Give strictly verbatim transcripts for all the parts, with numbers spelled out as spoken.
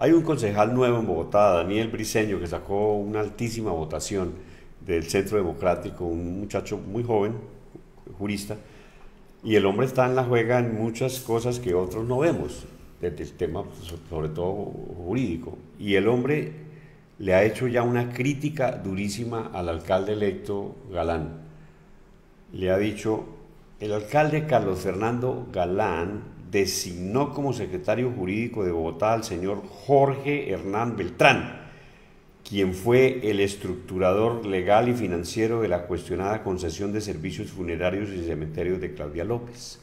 Hay un concejal nuevo en Bogotá, Daniel Briceño, que sacó una altísima votación del Centro Democrático, un muchacho muy joven, jurista, y el hombre está en la juega en muchas cosas que otros no vemos, desde el tema sobre todo jurídico. Y el hombre le ha hecho ya una crítica durísima al alcalde electo Galán. Le ha dicho, el alcalde Carlos Fernando Galán designó como secretario jurídico de Bogotá al señor Jorge Hernán Beltrán, quien fue el estructurador legal y financiero de la cuestionada concesión de servicios funerarios y cementerios de Claudia López.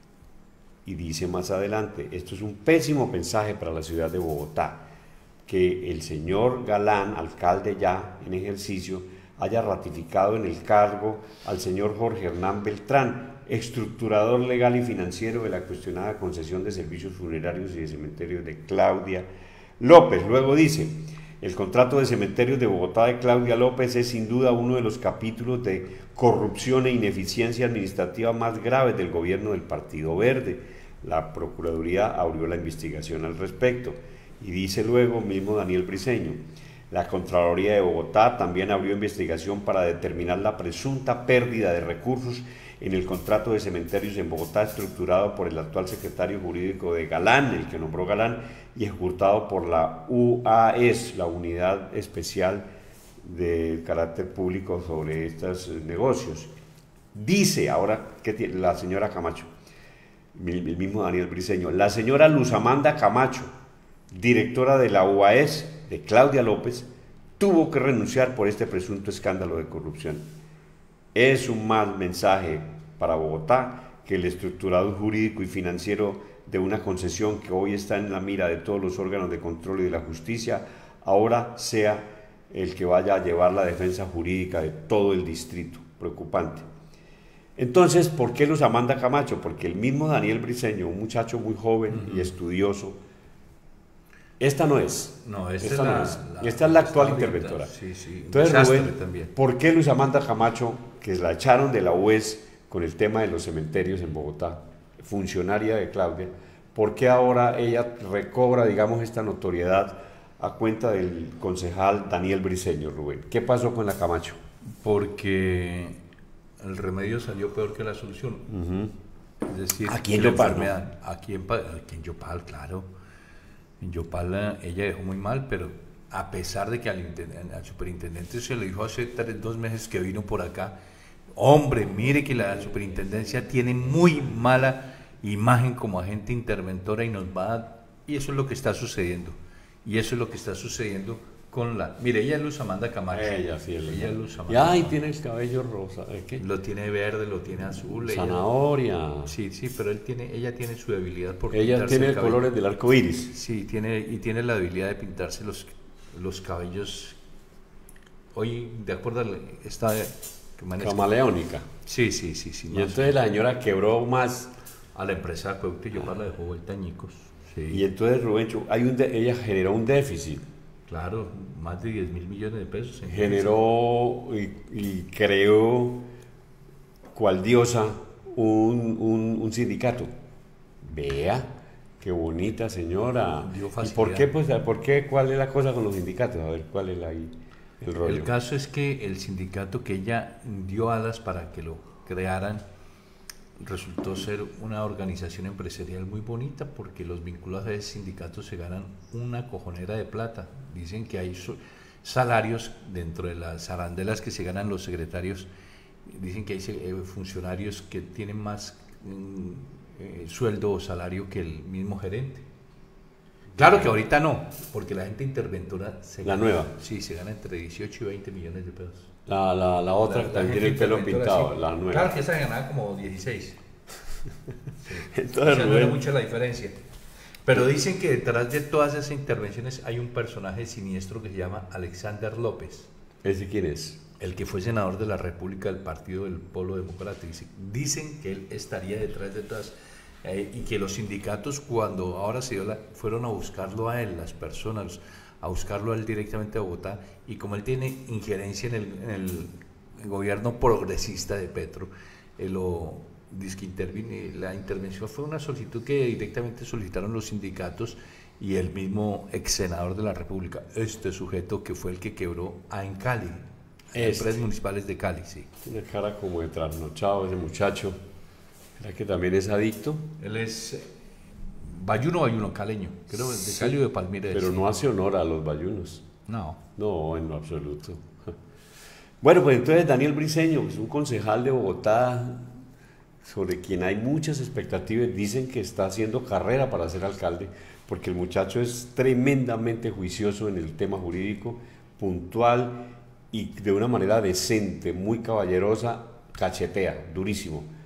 Y dice más adelante, esto es un pésimo mensaje para la ciudad de Bogotá, que el señor Galán, alcalde ya en ejercicio, haya ratificado en el cargo al señor Jorge Hernán Beltrán, estructurador legal y financiero de la cuestionada concesión de servicios funerarios y de cementerios de Claudia López. Luego dice, el contrato de cementerios de Bogotá de Claudia López es sin duda uno de los capítulos de corrupción e ineficiencia administrativa más graves del gobierno del Partido Verde. La Procuraduría abrió la investigación al respecto. Y dice luego mismo Daniel Briceño, la Contraloría de Bogotá también abrió investigación para determinar la presunta pérdida de recursos en el contrato de cementerios en Bogotá estructurado por el actual secretario jurídico de Galán, el que nombró Galán, y ejecutado por la U A E S, la Unidad Especial de Carácter Público sobre estos negocios. Dice ahora que tiene la señora Camacho, el mismo Daniel Briceño, la señora Luz Amanda Camacho, directora de la U A E S de Claudia López, tuvo que renunciar por este presunto escándalo de corrupción. Es un mal mensaje para Bogotá que el estructurador jurídico y financiero de una concesión que hoy está en la mira de todos los órganos de control y de la justicia, ahora sea el que vaya a llevar la defensa jurídica de todo el distrito. Preocupante. Entonces, ¿por qué Luz Amanda Camacho? Porque el mismo Daniel Briceño, un muchacho muy joven uh-huh. y estudioso, esta no es. No, esta, esta, es, no la, es. La, esta es la actual interventora. Sí, sí, entonces, Rubén, también. ¿por qué Luz Amanda Camacho, que la echaron de la U E S con el tema de los cementerios en Bogotá, funcionaria de Claudia, por qué ahora ella recobra, digamos, esta notoriedad a cuenta del concejal Daniel Briceño, Rubén? ¿Qué pasó con la Camacho? Porque el remedio salió peor que la solución. Uh-huh. Es decir, aquí en Yopal, ¿no? Aquí en, aquí en Yopal, claro. En Yopal ella dejó muy mal, pero a pesar de que al, al superintendente se le dijo hace tres, dos meses que vino por acá, hombre, mire que la superintendencia tiene muy mala imagen como agente interventora y nos va a... Y eso es lo que está sucediendo. Y eso es lo que está sucediendo con la... Mire, ella es Luz Amanda Camacho. Ella sí, ella es Luz Amanda. Ya, y tiene el cabello rosa. ¿Es qué? Lo tiene verde, lo tiene azul. Zanahoria. Ella, sí, sí, pero él tiene, ella tiene su debilidad por ella pintarse tiene el cabello. colores del arco iris. Sí, tiene, y tiene la debilidad de pintarse los, los cabellos. Hoy, de acuerdo a esta... Camaleónica. Sí, sí, sí. sí y entonces la señora quebró más... A la empresa de Acueducto y Yopal la dejó vuelta añicos. Sí. Y entonces, Rubencho, hay un de, ella generó un déficit. Claro, más de diez mil millones de pesos. Generó y, y creó, cual diosa, un, un, un sindicato. Vea, qué bonita señora. ¿Y por qué, pues, por qué, cuál es la cosa con los sindicatos? A ver, ¿cuál es la, el rollo? El caso es que el sindicato que ella dio alas para que lo crearan resultó ser una organización empresarial muy bonita, porque los vinculados a ese sindicato se ganan una cojonera de plata. Dicen que hay salarios dentro de las arandelas que se ganan los secretarios, dicen que hay funcionarios que tienen más eh, sueldo o salario que el mismo gerente. Claro que ahorita no, porque la gente interventora se la gana, nueva sí, se gana entre dieciocho y veinte millones de pesos. La, la, la otra la, también tiene el pelo pintado, sí. La nueva. Claro que esa ganaba como dieciséis. Sí. Entonces, o sea, no era mucha la diferencia. Pero dicen que detrás de todas esas intervenciones hay un personaje siniestro que se llama Alexander López. ¿Ese quién es? El que fue senador de la República del Partido del Polo Democrático. Dicen que él estaría detrás de todas. Eh, y que los sindicatos, cuando ahora se dio la, fueron a buscarlo a él, las personas, a buscarlo a él directamente a Bogotá, y como él tiene injerencia en el, en el gobierno progresista de Petro, eh, lo dice que intervine, la intervención fue una solicitud que directamente solicitaron los sindicatos, y el mismo ex senador de la República, este sujeto que fue el que quebró a en Cali, Este. empresas municipales de Cali, sí. Tiene cara como de trasnochado ese muchacho. ¿Será que también es adicto? Él es eh, bayuno, bayuno, caleño, creo, de Sí, Cali o de Palmira. pero sí. no hace honor a los bayunos. No. No, en lo absoluto. Bueno, pues entonces Daniel Briceño, que es un concejal de Bogotá, sobre quien hay muchas expectativas, dicen que está haciendo carrera para ser alcalde, porque el muchacho es tremendamente juicioso en el tema jurídico, puntual y de una manera decente, muy caballerosa, cachetea, durísimo.